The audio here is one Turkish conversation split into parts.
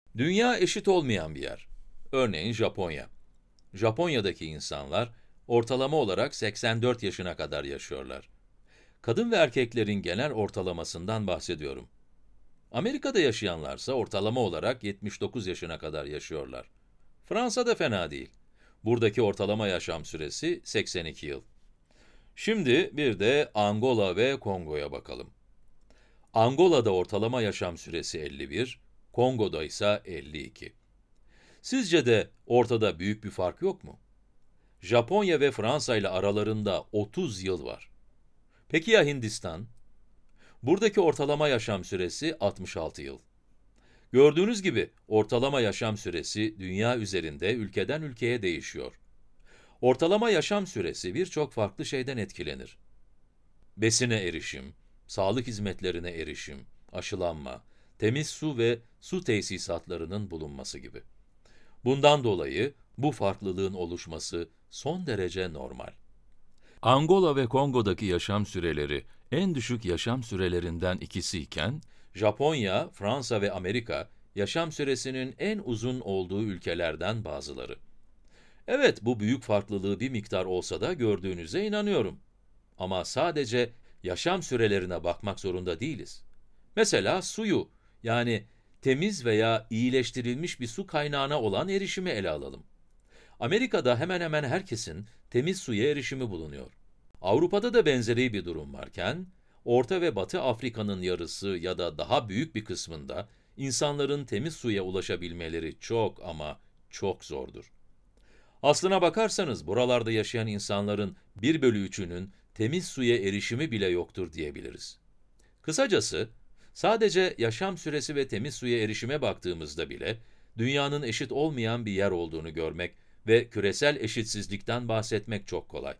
Dünya eşit olmayan bir yer. Örneğin Japonya. Japonya'daki insanlar ortalama olarak 84 yaşına kadar yaşıyorlar. Kadın ve erkeklerin genel ortalamasından bahsediyorum. Amerika'da yaşayanlarsa ortalama olarak 79 yaşına kadar yaşıyorlar. Fransa da fena değil. Buradaki ortalama yaşam süresi 82 yıl. Şimdi bir de Angola ve Kongo'ya bakalım. Angola'da ortalama yaşam süresi 51, Kongo'da ise 52. Sizce de ortada büyük bir fark yok mu? Japonya ve Fransa ile aralarında 30 yıl var. Peki ya Hindistan? Buradaki ortalama yaşam süresi 66 yıl. Gördüğünüz gibi ortalama yaşam süresi dünya üzerinde ülkeden ülkeye değişiyor. Ortalama yaşam süresi birçok farklı şeyden etkilenir. Besine erişim, sağlık hizmetlerine erişim, aşılanma, temiz su ve su tesisatlarının bulunması gibi. Bundan dolayı bu farklılığın oluşması son derece normal. Angola ve Kongo'daki yaşam süreleri en düşük yaşam sürelerinden ikisi iken, Japonya, Fransa ve Amerika yaşam süresinin en uzun olduğu ülkelerden bazıları. Evet, bu büyük farklılığı bir miktar olsa da gördüğünüze inanıyorum. Ama sadece yaşam sürelerine bakmak zorunda değiliz. Mesela suyu, yani temiz veya iyileştirilmiş bir su kaynağına olan erişimi ele alalım. Amerika'da hemen hemen herkesin temiz suya erişimi bulunuyor. Avrupa'da da benzeri bir durum varken, Orta ve Batı Afrika'nın yarısı ya da daha büyük bir kısmında insanların temiz suya ulaşabilmeleri çok ama çok zordur. Aslına bakarsanız buralarda yaşayan insanların 1/3'ünün temiz suya erişimi bile yoktur diyebiliriz. Kısacası, sadece yaşam süresi ve temiz suya erişime baktığımızda bile, dünyanın eşit olmayan bir yer olduğunu görmek ve küresel eşitsizlikten bahsetmek çok kolay.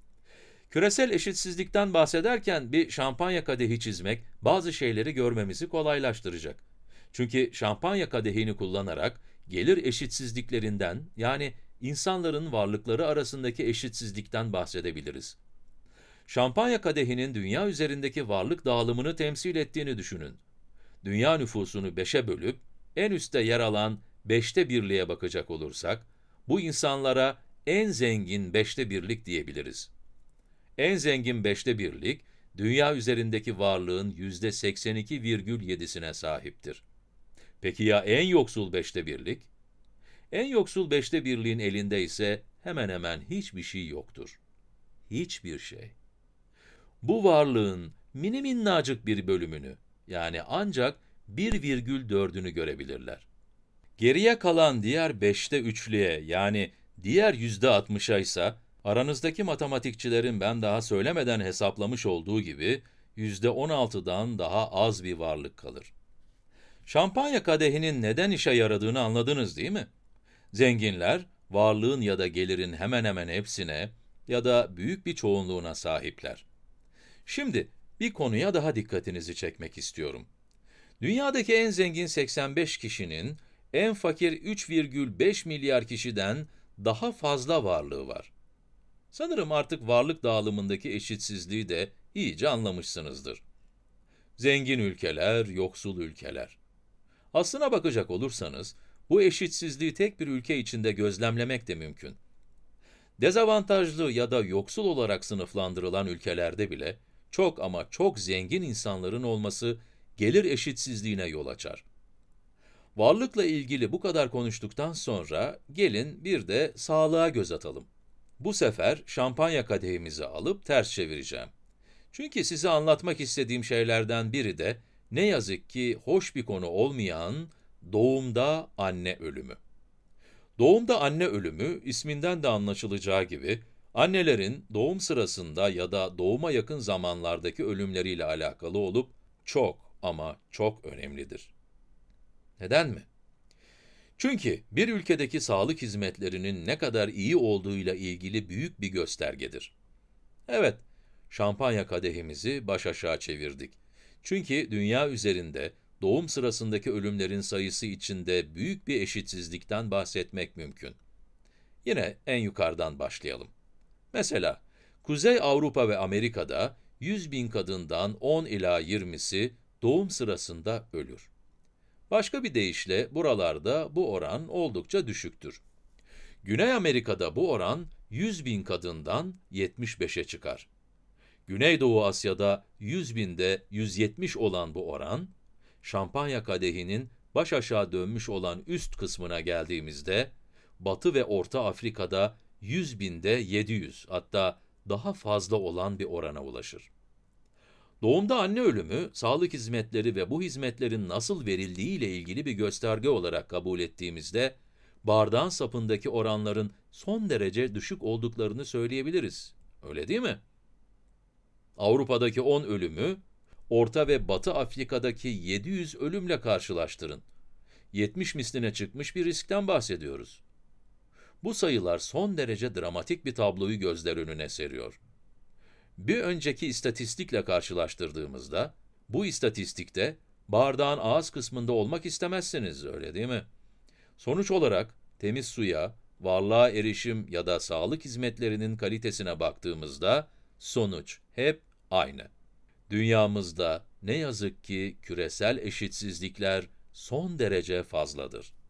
Küresel eşitsizlikten bahsederken bir şampanya kadehi çizmek, bazı şeyleri görmemizi kolaylaştıracak. Çünkü şampanya kadehini kullanarak, gelir eşitsizliklerinden, yani insanların varlıkları arasındaki eşitsizlikten bahsedebiliriz. Şampanya kadehinin dünya üzerindeki varlık dağılımını temsil ettiğini düşünün. Dünya nüfusunu 5'e bölüp, en üstte yer alan 1/5'liğe bakacak olursak, bu insanlara en zengin 1/5'lik diyebiliriz. En zengin 1/5'lik, dünya üzerindeki varlığın %82,7'sine sahiptir. Peki ya en yoksul 1/5'lik? En yoksul 1/5'liğin elinde ise hemen hemen hiçbir şey yoktur. Hiçbir şey. Bu varlığın minnacık bir bölümünü, yani ancak 1,4'ünü görebilirler. Geriye kalan diğer 3'lüğe, yani diğer %60'a ise, aranızdaki matematikçilerin ben daha söylemeden hesaplamış olduğu gibi, %16'dan daha az bir varlık kalır. Şampanya kadehinin neden işe yaradığını anladınız değil mi? Zenginler, varlığın ya da gelirin hemen hemen hepsine ya da büyük bir çoğunluğuna sahipler. Şimdi, bir konuya daha dikkatinizi çekmek istiyorum. Dünyadaki en zengin 85 kişinin, en fakir 3,5 milyar kişiden daha fazla varlığı var. Sanırım artık varlık dağılımındaki eşitsizliği de iyice anlamışsınızdır. Zengin ülkeler, yoksul ülkeler. Aslına bakacak olursanız, bu eşitsizliği tek bir ülke içinde gözlemlemek de mümkün. Dezavantajlı ya da yoksul olarak sınıflandırılan ülkelerde bile, çok ama çok zengin insanların olması, gelir eşitsizliğine yol açar. Varlıkla ilgili bu kadar konuştuktan sonra, gelin bir de sağlığa göz atalım. Bu sefer şampanya kadehimizi alıp ters çevireceğim. Çünkü size anlatmak istediğim şeylerden biri de, ne yazık ki hoş bir konu olmayan, doğumda anne ölümü. Doğumda anne ölümü, isminden de anlaşılacağı gibi, annelerin doğum sırasında ya da doğuma yakın zamanlardaki ölümleriyle alakalı olup, çok ama çok önemlidir. Neden mi? Çünkü bir ülkedeki sağlık hizmetlerinin ne kadar iyi olduğuyla ilgili büyük bir göstergedir. Evet, şampanya kadehimizi baş aşağı çevirdik. Çünkü dünya üzerinde doğum sırasındaki ölümlerin sayısı içinde büyük bir eşitsizlikten bahsetmek mümkün. Yine en yukarıdan başlayalım. Mesela, Kuzey Avrupa ve Amerika'da 100.000 kadından 10 ila 20'si doğum sırasında ölür. Başka bir deyişle buralarda bu oran oldukça düşüktür. Güney Amerika'da bu oran 100.000 kadından 75'e çıkar. Güneydoğu Asya'da 100.000'de 170 olan bu oran, şampanya kadehinin baş aşağı dönmüş olan üst kısmına geldiğimizde, Batı ve Orta Afrika'da 100.000'de 700, hatta daha fazla olan bir orana ulaşır. Doğumda anne ölümü, sağlık hizmetleri ve bu hizmetlerin nasıl verildiği ile ilgili bir gösterge olarak kabul ettiğimizde, bardağın sapındaki oranların son derece düşük olduklarını söyleyebiliriz. Öyle değil mi? Avrupa'daki 10 ölümü, Orta ve Batı Afrika'daki 700 ölümle karşılaştırın. 70 misline çıkmış bir riskten bahsediyoruz. Bu sayılar son derece dramatik bir tabloyu gözler önüne seriyor. Bir önceki istatistikle karşılaştırdığımızda, bu istatistikte bardağın ağız kısmında olmak istemezsiniz, öyle değil mi? Sonuç olarak temiz suya, varlığa erişim ya da sağlık hizmetlerinin kalitesine baktığımızda sonuç hep aynı. Dünyamızda ne yazık ki küresel eşitsizlikler son derece fazladır.